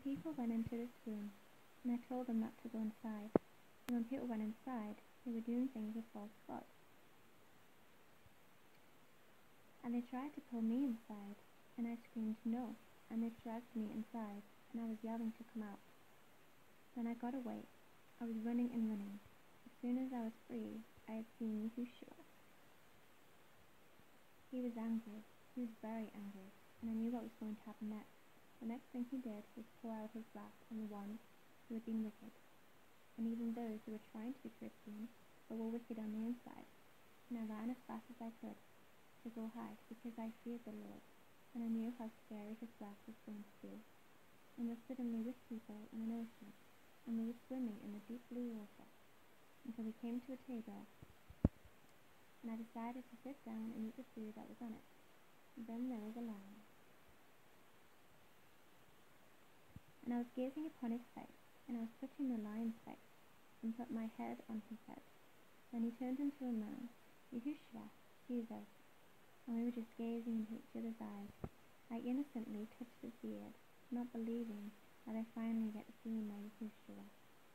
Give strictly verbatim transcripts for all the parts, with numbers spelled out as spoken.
people went into this room, and I told them not to go inside. And when people went inside, they were doing things with false gods. And they tried to pull me inside, and I screamed no, and they dragged me inside, and I was yelling to come out. Then I got away. I was running and running. As soon as I was free, I had seen Yahushua. He was angry. He was very angry, and I knew what was going to happen next. The next thing he did was pour out his wrath on the ones who had been wicked, and even those who were trying to be Christians, but were wicked on the inside. And I ran as fast as I could to go hide, because I feared the Lord, and I knew how scary his wrath was going to be. And was suddenly with people in an ocean, and we were swimming in the deep blue water, until we came to a table, and I decided to sit down and eat the food that was on it. And then there was a lion, and I was gazing upon his face, and I was touching the lion's face, and put my head on his head. Then he turned into a man, Yahushua, Jesus, and we were just gazing into each other's eyes. I innocently touched his beard, not believing that I finally get to see my Yahushua.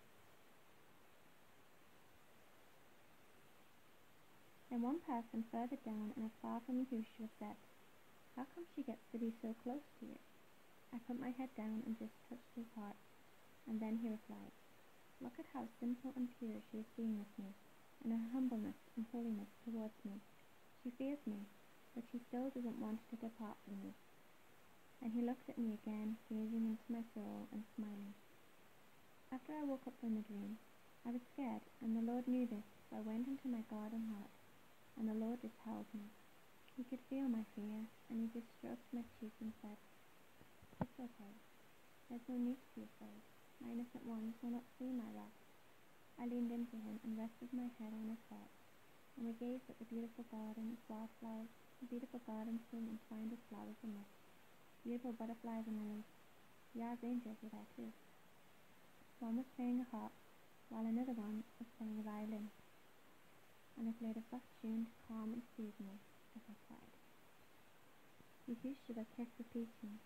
Then one person further down and afar from Yahushua said, "How come she gets to be so close to you?" I put my head down and just touched his heart, and then he replied, "Look at how simple and pure she is being with me, and her humbleness and holiness towards me. She fears me, but she still doesn't want to depart from me." And he looked at me again, gazing into my soul and smiling. After I woke up from the dream, I was scared, and the Lord knew this, so I went into my garden heart, and the Lord just held me. He could feel my fear, and he just stroked my cheek and said, "It's okay. There's no need to be afraid. My innocent ones will not see my wrath." I leaned into him and rested my head on his heart, and we gazed at the beautiful garden of wildflowers, the beautiful garden still entwined with flowers and mist, beautiful butterflies and lilies. The archangels were there too. One was playing a harp, while another one was playing a violin, and they played a soft tune to calm and soothe me as I cried. Yahushua kept repeating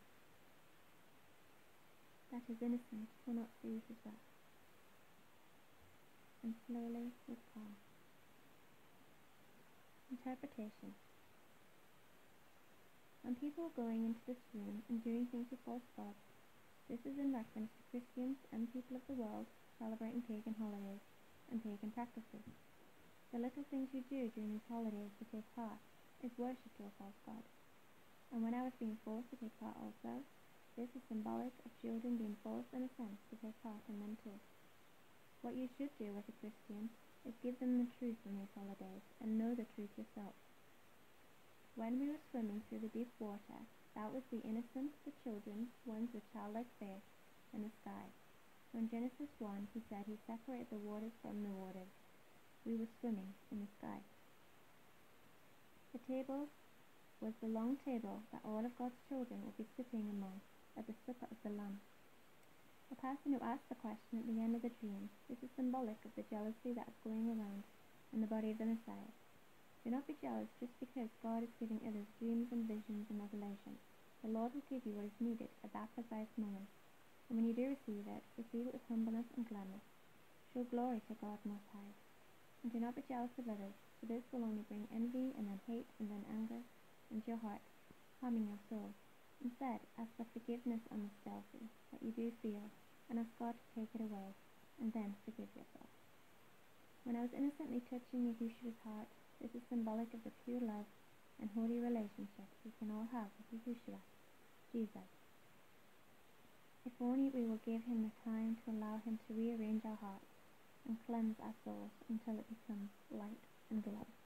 that his innocence will not see his wrath, and slowly was calm. Interpretation. When people were going into this room and doing things with false gods, this is in reference to Christians and people of the world celebrating pagan holidays and pagan practices. The little things you do during these holidays to take part is worship to a false god. And when I was being forced to take part also, this is symbolic of children being forced in a sense to take part in them too. What you should do as a Christian is give them the truth in these holidays and know the truth yourself. When we were swimming through the deep water, that was the innocent, the children, ones with childlike faith, in the sky. So in Genesis one, he said he separated the waters from the waters. We were swimming in the sky. The table was the long table that all of God's children will be sitting among at the supper of the Lamb. The person who asked the question at the end of the dream, this is symbolic of the jealousy that is going around in the body of the Messiah. Do not be jealous just because God is giving others dreams and visions and revelation. The Lord will give you what is needed at that precise moment. And when you do receive it, receive it with humbleness and gladness. Show glory to God Most High. And do not be jealous of others, for this will only bring envy and then hate and then anger into your heart, harming your soul. Instead, ask for forgiveness on this jealousy that you do feel, and ask God to take it away, and then forgive yourself. When I was innocently touching Yahushua's heart, this is symbolic of the pure love and holy relationship we can all have with Yahushua, Jesus. If only we will give him the time to allow him to rearrange our hearts and cleanse our souls until it becomes light and glow.